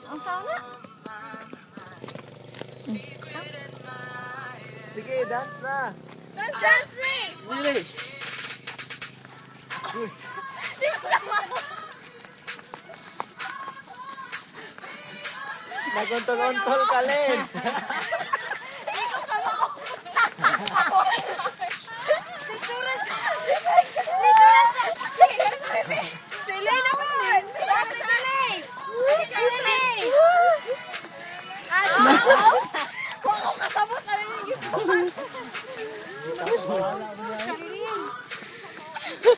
Ang sauna. Sige, dance na. Dance me! English. Naguntol-untol ka, Len. Hindi ko kala ko.